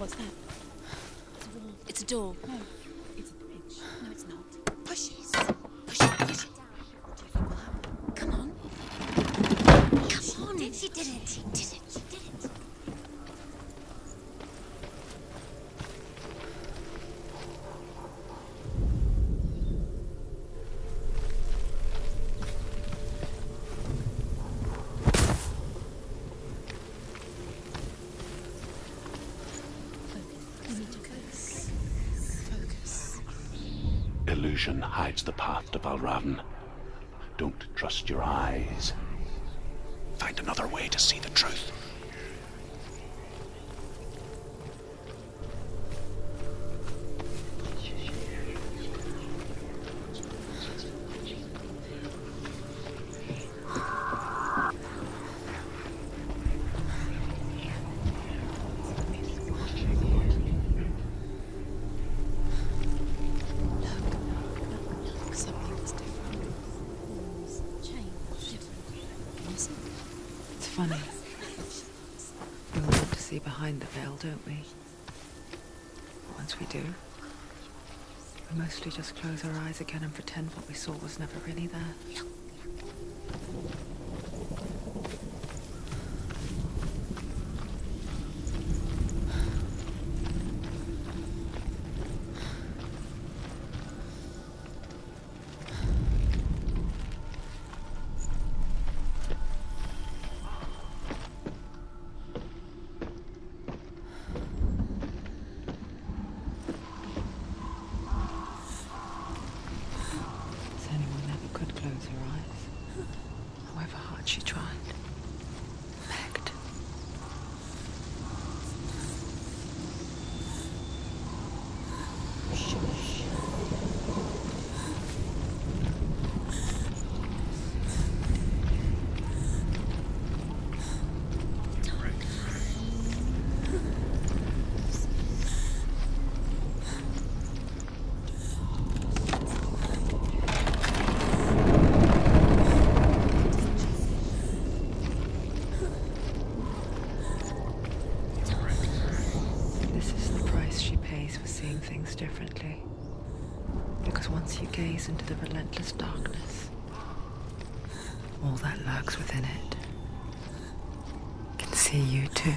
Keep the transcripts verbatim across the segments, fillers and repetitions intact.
What's that? It's a wall. It's a door. No, it's a bridge. No, it's not. Push it. Push it. Push it down. What do you think will happen? Come on. Come on. She did it. She did it. She did it. Illusion hides the path to Valravn. Don't trust your eyes. Find another way to see the truth. Funny. We all want to see behind the veil, don't we? Once we do, we mostly just close our eyes again and pretend what we saw was never really there. She tried. Begged. Shush. Things differently, because once you gaze into the relentless darkness, all that lurks within it can see you too.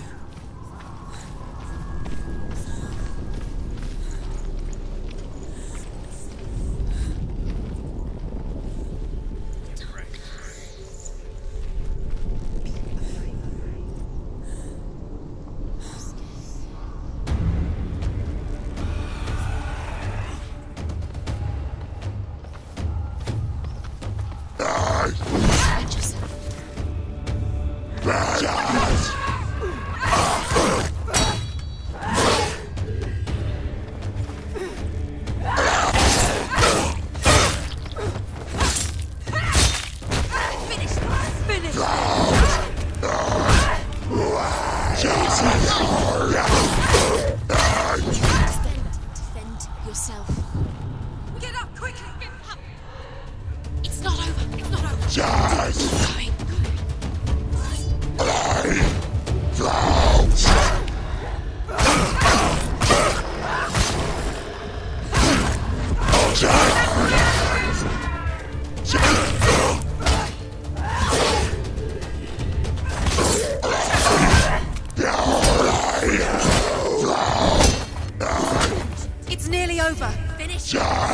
It's nearly over. Finish.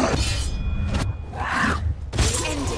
Ended.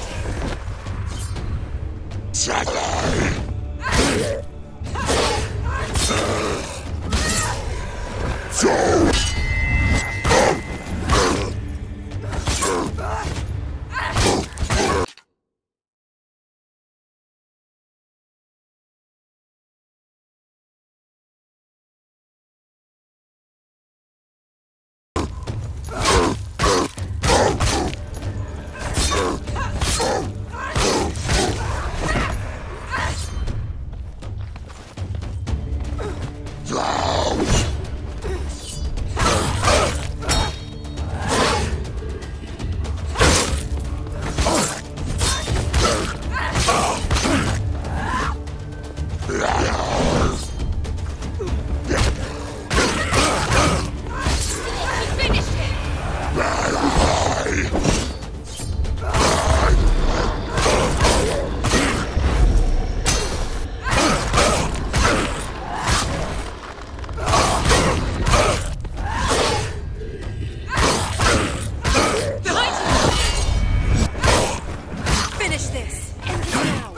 Finish this. Now.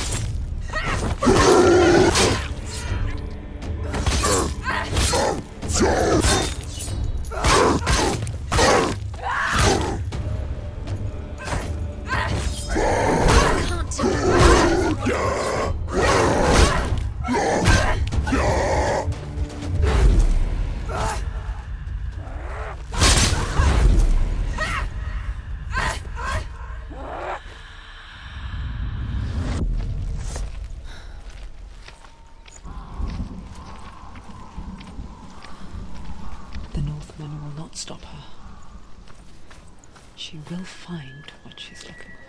The Northmen will not stop her. She will find what she's looking for.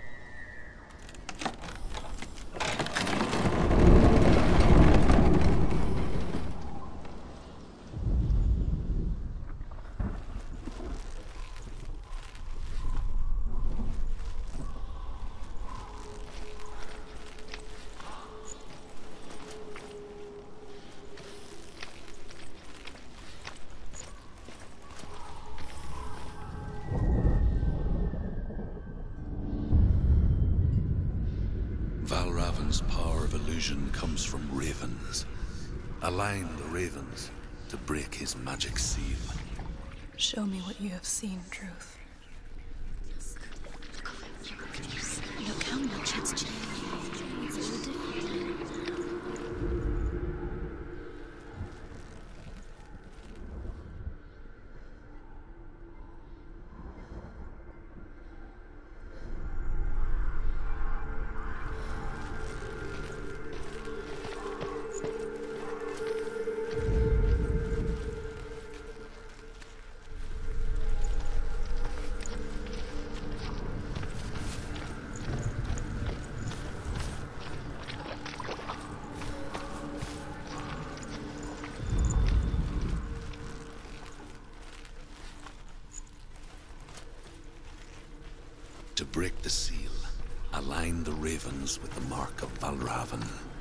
Valravn's power of illusion comes from ravens. Align the ravens to break his magic seal. Show me what you have seen, Truth. Look how much it's changed. To break the seal, align the ravens with the mark of Valravn.